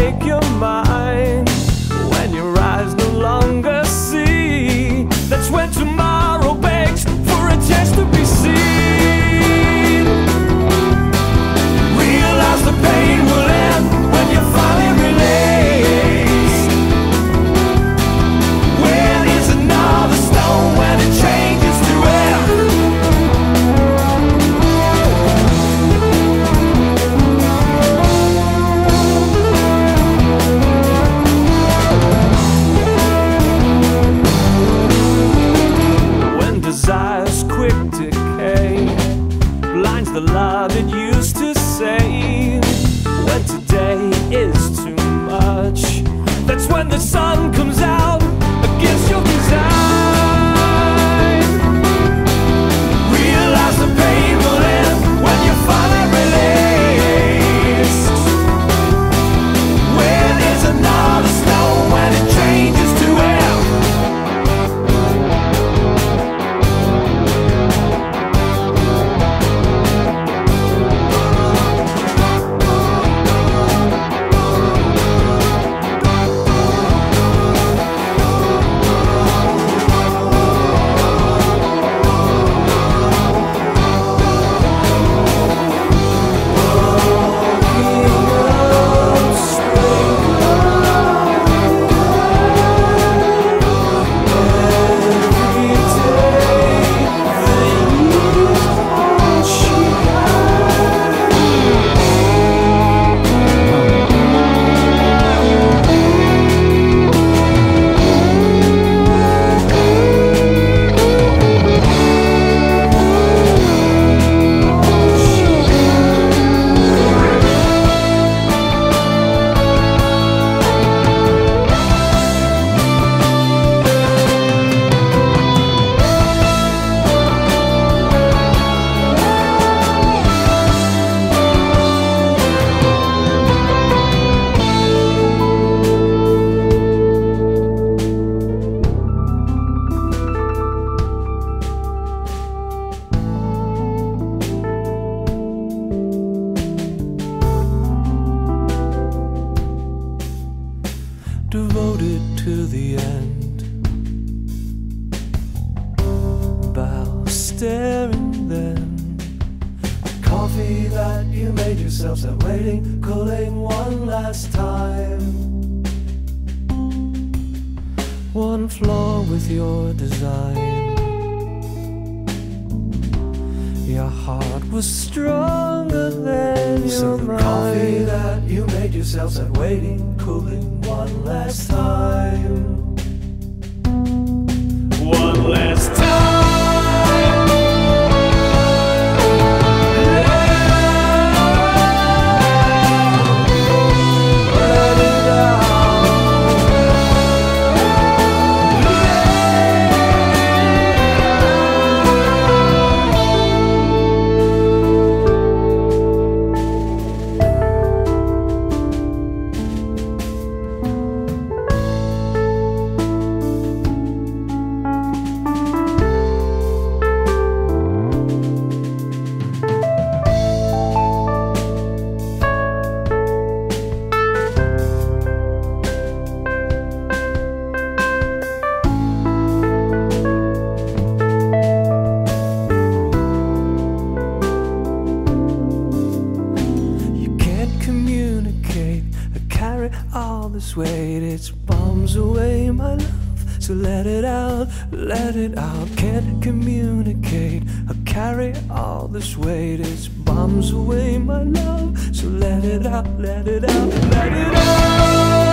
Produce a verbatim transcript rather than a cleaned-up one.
make your mind. When your eyes no longer see, that's when tomorrow begs for a chance to be seen. Realize the pain will end when you finally release. Where is another stone when it changes to air? When desire's quick decay blinds the love it used to save. When today is too much, that's when the sun comes out against your design. Realize the pain will end when you finally release. Where there's another stone when it changes to air. Devoted to the end, bow staring then. Coffee that you made yourself, sat waiting, cooling one last time. One flaw with your design. Your heart was stronger than your so the mind. Coffee that you made yourself, sat waiting, cooling one last time. One last time. Let it out. All this weight, it bombs away my love. So let it out, let it out. Can't communicate. I carry all this weight, it bombs away my love. So let it out, let it out, let it out.